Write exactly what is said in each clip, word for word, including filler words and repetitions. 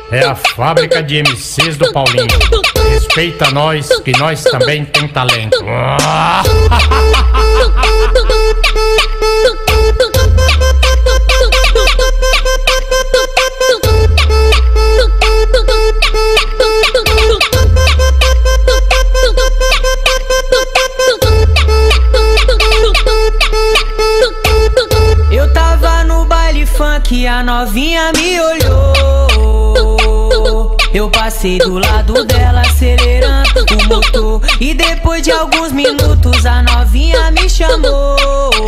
É a fábrica de M Cs do Paulinho. Respeita nós, que nós também tem talento. Eu tava no baile funk, a novinha me olhou. Eu passei do lado dela acelerando o motor, e depois de alguns minutos a novinha me chamou.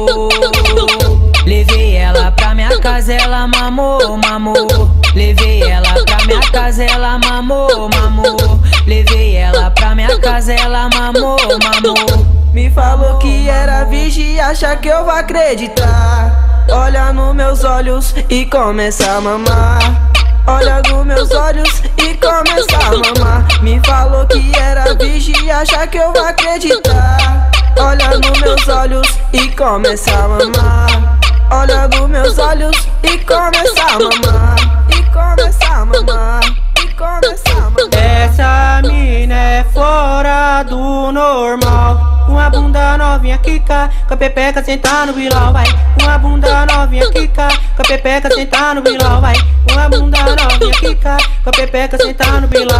Levei ela pra minha casa, ela mamou, mamou. Levei ela pra minha casa, ela mamou, mamou. Levei ela pra minha casa, ela mamou, mamou. Me falou que era virgem e acha que eu vou acreditar. Olha nos meus olhos e começa a mamar. Olha nos meus olhos e começa a mamar. Me falou que era virgem e acha que eu vou acreditar. Olha nos meus olhos e começa a mamar. Olha nos meus olhos e começa a mamar. E começa a mamar. E começa a mamar. Essa mina é fora do normal. Uma bunda novinha quica, com a pepeca sentar no bilão, vai. Uma bunda novinha quica, com a pepeca sentar no bilão, vai. Uma bunda novinha quica, com a pepeca sentar no bilão.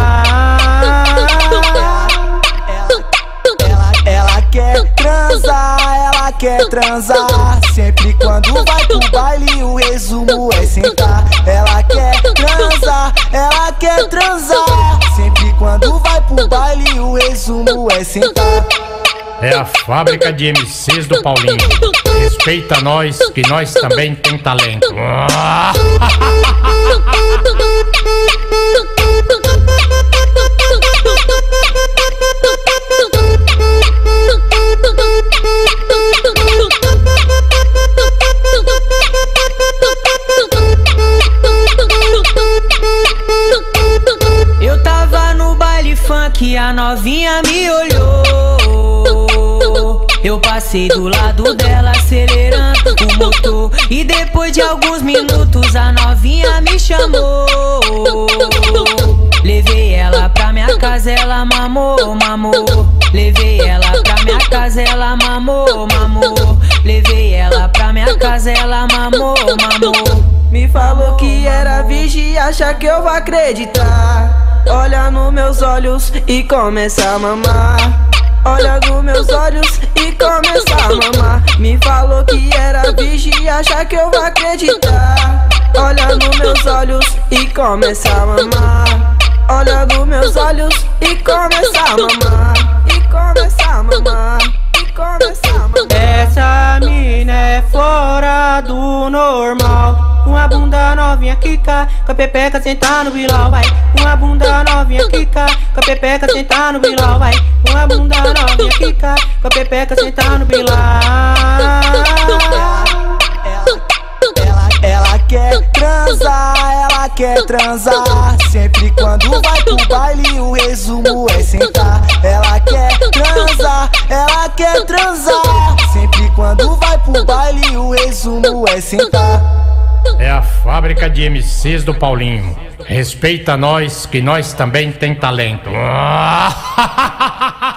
Ela, ela quer transar, ela quer transar. Sempre quando vai pro baile o resumo é sentar. Ela quer transar, ela quer transar. Sempre quando vai pro baile o resumo é sentar. É a fábrica de M Cs do Paulinho. Respeita nós, que nós também tem talento. Eu tava no baile funk, a novinha me olhou. Eu passei do lado dela acelerando o motor, e depois de alguns minutos a novinha me chamou. Levei ela pra minha casa, ela mamou, mamou. Levei ela pra minha casa, ela mamou, mamou. Levei ela pra minha casa, ela mamou, mamou. Me falou que era virgem e acha que eu vou acreditar. Olha nos meus olhos e começa a mamar. Olha nos meus olhos e começa a mamar. Me falou que era virgem e acha que eu vou acreditar. Olha nos meus olhos e começa a mamar. Olha nos meus olhos e começa a mamar. E começa a mamar. E começa a mamar. Essa mina é fora do normal. Uma bunda novinha quica, com a pepeca sentar no bilão, vai. Uma bunda novinha quica, com a pepeca sentar no bilão, vai. Uma bunda novinha quica, com a pepeca sentar no bilão. Ela, ela quer transar, ela quer transar. Sempre quando vai pro baile o resumo é sentar. Ela quer transar, ela quer transar. Sempre quando vai pro baile o resumo é sentar. É a fábrica de M Cs do Paulinho. Respeita nós, que nós também tem talento.